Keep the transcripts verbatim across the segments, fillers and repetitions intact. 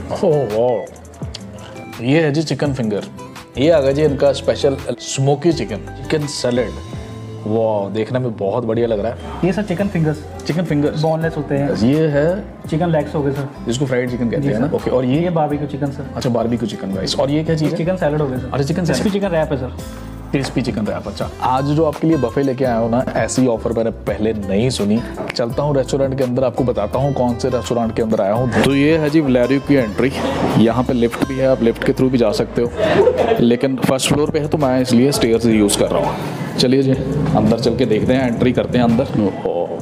ओह वाह, ये है जी चिकन फिंगर। ये आ गया जी इनका special smoky chicken chicken salad. वाह, देखने में बहुत बढ़िया लग रहा है। ये sir chicken fingers chicken fingers boneless होते हैं। ये है चिकन लेग्स हो गए सर, जिसको फ्राइड चिकन कहते हैं ना। ओके, और ये ये बारबेक्यू चिकन सर। अच्छा, बारबेक्यू चिकन राइस। और ये क्या चीज़ है? चिकन सैलेड हो गया सर। अच्छा, चिकन क्रिस्पी चिकन रैप है सर। Crispy chicken wrap. अच्छा, आज जो आपके लिए बफे लेके आया हूँ ना, ऐसी ऑफर मैंने पहले नहीं सुनी। चलता हूँ रेस्टोरेंट के अंदर, आपको बताता हूँ कौन से रेस्टोरेंट के अंदर आया हूँ। तो ये है जी वलेरियो की एंट्री। यहाँ पे लिफ्ट भी है, आप लिफ्ट के थ्रू भी जा सकते हो, लेकिन फर्स्ट फ्लोर पे है तो मैं इसलिए स्टेयर्स यूज़ कर रहा हूँ। चलिए जी अंदर चल के देखते हैं, एंट्री करते हैं अंदर। ओह,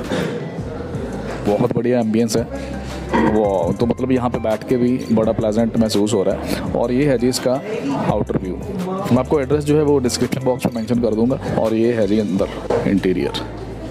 बहुत बढ़िया एम्बियंस है वो, तो मतलब यहाँ पे बैठ के भी बड़ा प्लेजेंट महसूस हो रहा है। और ये है जी इसका आउटर व्यू। मैं आपको एड्रेस जो है वो डिस्क्रिप्शन बॉक्स में मेंशन कर दूंगा। और ये है जी अंदर इंटीरियर।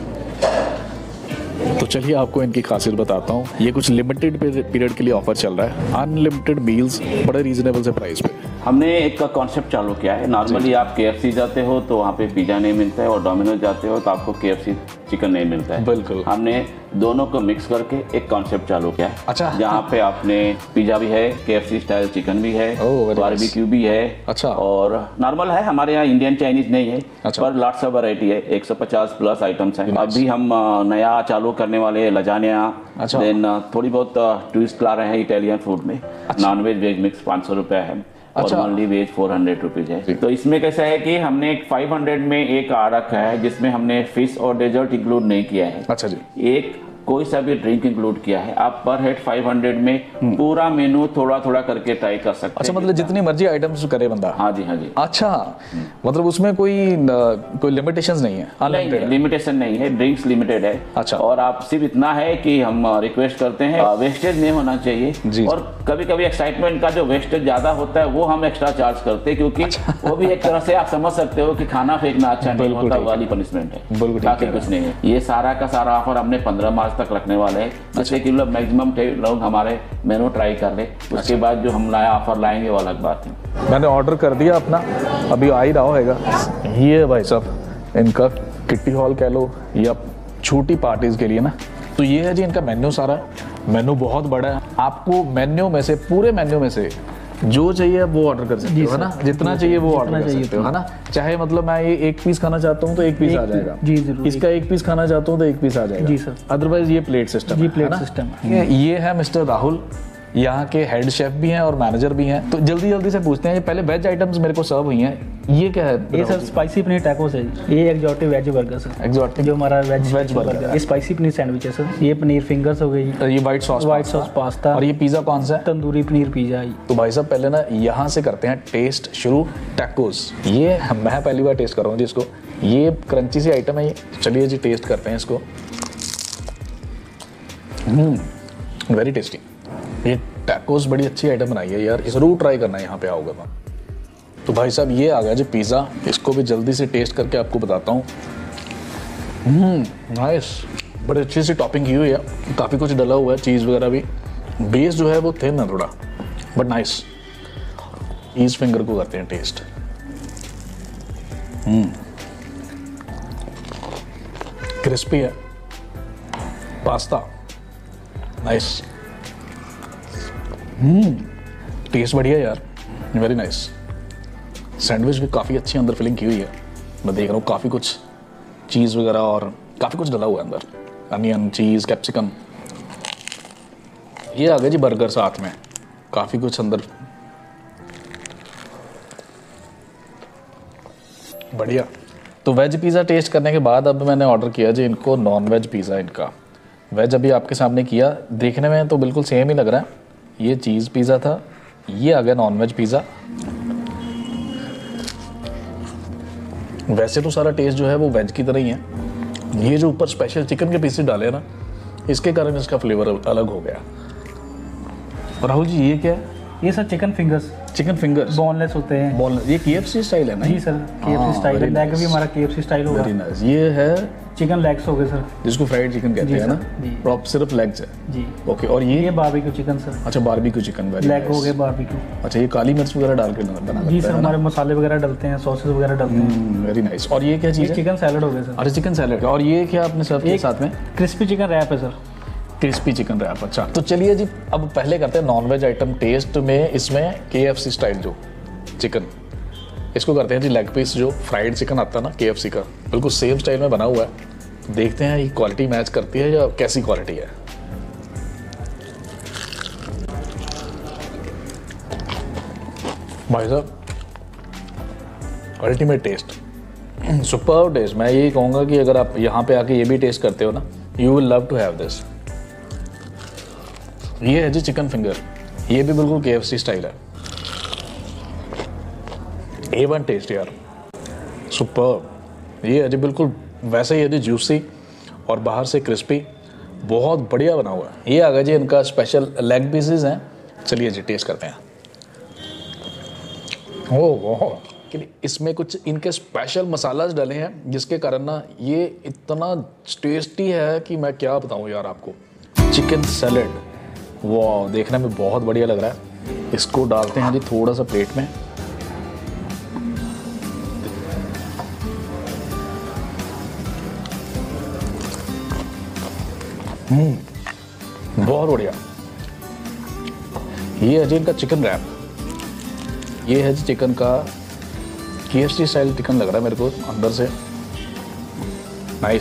तो चलिए आपको इनकी खासियत बताता हूँ। ये कुछ लिमिटेड पीरियड के लिए ऑफर चल रहा है, अनलिमिटेड मील्स बड़े रीजनेबल से प्राइस पे। हमने एक का कॉन्सेप्ट चालू किया है। नॉर्मली आप केएफसी जाते हो तो वहाँ पे पिज़्ज़ा नहीं मिलता है, और डोमिनोज जाते हो तो आपको केएफसी चिकन नहीं मिलता है। बिल्कुल, हमने दोनों को मिक्स करके एक कॉन्सेप्ट चालू किया है। अच्छा, जहाँ पे आपने पिज़्ज़ा भी है, केएफसी स्टाइल चिकन भी है, बारबेक्यू भी है। अच्छा, और नॉर्मल है। हमारे यहाँ इंडियन चाइनीज नहीं है। अच्छा, पर लॉट्स ऑफ वैरायटी है, एक सौ पचास प्लस आइटम्स हैं। अभी हम नया चालू करने वाले लजानिया। अच्छा, देन थोड़ी बहुत ट्विस्ट ला रहे हैं इटालियन फूड में। नॉन वेज वेज मिक्स पाँच सौ रुपया है। अच्छा, और only veg four hundred rupees है। तो इसमें कैसा है कि हमने एक फाइव हंड्रेड में एक आ रखा है, जिसमें हमने फिश और डेजर्ट इंक्लूड नहीं किया है। अच्छा जी, एक कोई सा भी ड्रिंक इंक्लूड किया है। आप पर हेड फाइव हंड्रेड में पूरा मेनू थोड़ा थोड़ा करके ट्राई कर सकते हैं। अच्छा, मतलब जितनी मर्जी आइटम्स करे बंदा। हाँ जी, हाँ जी। अच्छा, मतलब उसमें कोई न, कोई लिमिटेशंस नहीं है? नहीं, लिमिटेशन नहीं है, ड्रिंक्स लिमिटेड है। अच्छा, और आप सिर्फ इतना है कि हम रिक्वेस्ट करते हैं वेस्टेज नहीं होना चाहिए। और कभी कभी एक्साइटमेंट का जो वेस्टेज ज्यादा होता है वो हम एक्स्ट्रा चार्ज करते हैं, क्योंकि अच्छा, वो भी एक तरह से आप समझ सकते हो कि खाना फेंकना अच्छा नहीं होता वाली पनिशमेंट है। बाकी कुछ नहीं है। ये सारा का सारा ऑफर हमने पंद्रह मार्च तक रखने वाले हैं, जिससे कि लोग मैक्सिमम लोग हमारे मेनू ट्राई कर ले। उसके अच्छा, बाद जो हम नया ऑफर लाएंगे वो अलग बात है। मैंने ऑर्डर कर दिया अपना, अभी आ ही रहा होगा। ये भाई साहब इनका किट्टी हॉल कह लो या छोटी पार्टीज के लिए ना। तो ये है जी इनका मेन्यू। सारा मेन्यू बहुत बड़ा है। आपको मेन्यू में से, पूरे मेन्यू में से जो चाहिए वो ऑर्डर कर सकते हो, है ना? जितना चाहिए वो ऑर्डर कर सकते हो, है ना? चाहे मतलब मैं ये एक पीस खाना चाहता हूँ तो एक पीस आ जाएगा जी, जरूर। इसका एक पीस खाना चाहता हूँ तो एक पीस आ जाएगा जी सर। अदरवाइज ये प्लेट सिस्टम जी, प्लेट सिस्टम। ये है मिस्टर राहुल, यहाँ के हेड शेफ भी हैं और मैनेजर भी हैं। तो जल्दी जल्दी से पूछते हैं, ये पहले वेज आइटम्स मेरे को सर्व हुई हैं, ये क्या है? ये सर स्पाइसी पनीर टैकोस है। ये exotic veg burger sir. Exotic जो हमारा वेज वेज बर्गर। ये स्पाइसी पनीर सैंडविच है सर। ये पनीर फिंगर्स हो गई। ये white sauce white sauce pasta. और ये पिज्जा कौन सा है? तंदूरी पनीर पिज्जा। तो भाई साहब पहले ना यहाँ से करते हैं टेस्ट शुरू। टैकोस, ये मैं पहली बार टेस्ट कर रहा हूँ जिसको। ये क्रंची सी आइटम है ये। चलिए जी टेस्ट करते हैं इसको। Very tasty. ये टैकोस बड़ी अच्छी आइटम बनाई है यार, जरूर ट्राई करना है यहाँ पे आओगे तो। तो भाई साहब ये आ गया जी पिज़्ज़ा, इसको भी जल्दी से टेस्ट करके आपको बताता हूँ। नाइस, बड़ी अच्छी सी टॉपिंग की हुई है, काफ़ी कुछ डला हुआ है, चीज़ वगैरह भी। बेस जो है वो थिन है थोड़ा, बट नाइस। चीज़ फिंगर को करते हैं टेस्ट। क्रिस्पी है, पास्ता नाइस। हम्म टेस्ट बढ़िया यार, वेरी नाइस। सैंडविच भी काफ़ी अच्छी अंदर फिलिंग की हुई है। मैं देख रहा हूँ काफ़ी कुछ चीज़ वगैरह और काफ़ी कुछ डला हुआ है अंदर, अनियन, चीज़, कैप्सिकम। ये आ गया जी बर्गर साथ में, काफ़ी कुछ अंदर बढ़िया। तो वेज पिज़्ज़ा टेस्ट करने के बाद अब मैंने ऑर्डर किया जी इनको नॉन वेज पिज़्ज़ा। इनका वेज अभी आपके सामने किया, देखने में तो बिल्कुल सेम ही लग रहा है। ये चीज़ पिज़्ज़ा था, ये आ गया नॉन वेज पिज़्ज़ा। वैसे तो सारा टेस्ट जो है वो वेज की तरह ही है। ये जो ऊपर स्पेशल चिकन के पीसेस डाले ना, इसके कारण इसका फ्लेवर अलग हो गया। और राहुल जी ये क्या है? ये sir chicken fingers. Chicken fingers boneless होते हैं। बोनलेस, ये केएफसी स्टाइल है ना? जी सर, केएफसी स्टाइल है। लेग भी हमारा केएफसी स्टाइल होगा। Very nice. ये है चिकन लेग्स हो गए सर, जिसको फ्राइड चिकन कहते हैं ना? प्रॉप सिर्फ लेग्स है जी। ओके। और ये ये बारबेक्यू चिकन सर। अच्छा, बारबेक्यू चिकन, वेरी लेग हो गए बारबेक्यू। अच्छा, ये काली मिर्च वगैरह डाल के बना जी सर, हमारे मसाले वगैरह डलते हैं, सॉसेस वगैरह डलते हैं। Very nice. और ये क्या चीज़ है? चिकन सैलेड हो गया सर। अच्छा, चिकन सैलेड। और ये क्या आपने सर्व किया साथ में? क्रिस्पी चिकन रैप है सर। Crispy chicken wrap. अच्छा, तो चलिए जी अब पहले करते हैं नॉनवेज आइटम टेस्ट में। इसमें केएफसी स्टाइल जो चिकन, इसको करते हैं जी लेग पीस। जो फ्राइड चिकन आता है ना केएफसी का, बिल्कुल सेम स्टाइल में बना हुआ है। देखते हैं ये क्वालिटी मैच करती है या कैसी क्वालिटी है। भाई साहब अल्टीमेट टेस्ट, सुपर टेस्ट। मैं यही कहूँगा कि अगर आप यहाँ पे आके ये भी टेस्ट करते हो ना, you will love to have this. ये है जी चिकन फिंगर, ये भी बिल्कुल केएफसी स्टाइल है। ए वन टेस्ट यार, सुपर। ये है जी बिल्कुल वैसे ही है जी, जूसी और बाहर से क्रिस्पी, बहुत बढ़िया बना हुआ है। ये आ गया जी इनका स्पेशल लेग पीसेस हैं। चलिए जी टेस्ट करते हैं। ओह वाह, इसमें कुछ इनके स्पेशल मसालाज डले हैं जिसके कारण ना ये इतना टेस्टी है कि मैं क्या बताऊं यार आपको। चिकन सैलेड, वाह देखने में बहुत बढ़िया लग रहा है। इसको डालते हैं जी थोड़ा सा प्लेट में। हम्म बहुत बढ़िया। ये है जी इनका चिकन रैप। ये है जी चिकन का केएफसी स्टाइल चिकन लग रहा है मेरे को अंदर से। नाइस।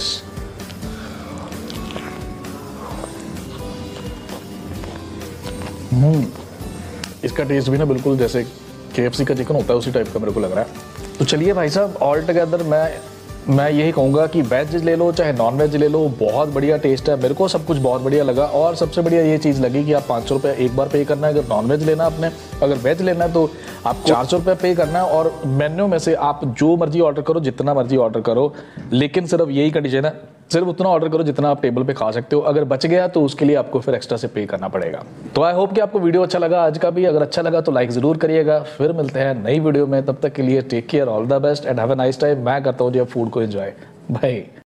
हम्म इसका टेस्ट भी ना बिल्कुल जैसे केएफसी का चिकन होता है उसी टाइप का मेरे को लग रहा है। तो चलिए भाई साहब, ऑल टुगेदर मैं मैं यही कहूँगा कि वेज ले लो चाहे नॉन वेज ले लो, बहुत बढ़िया टेस्ट है। मेरे को सब कुछ बहुत बढ़िया लगा। और सबसे बढ़िया ये चीज़ लगी कि आप पाँच सौ रुपये एक बार पे करना है अगर नॉन वेज लेना आपने। अगर वेज लेना है तो आप चार सौ रुपये पे करना है। और मेन्यू में से आप जो मर्जी ऑर्डर करो, जितना मर्जी ऑर्डर करो, लेकिन सिर्फ यही कंडीशन है, सिर्फ उतना ऑर्डर करो जितना आप टेबल पे खा सकते हो। अगर बच गया तो उसके लिए आपको फिर एक्स्ट्रा से पे करना पड़ेगा। तो आई होप कि आपको वीडियो अच्छा लगा आज का भी। अगर अच्छा लगा तो लाइक ज़रूर करिएगा। फिर मिलते हैं नई वीडियो में, तब तक के लिए take care, all the best and have a nice time. मैं करता हूँ जी फूड को एंजॉय। बाय।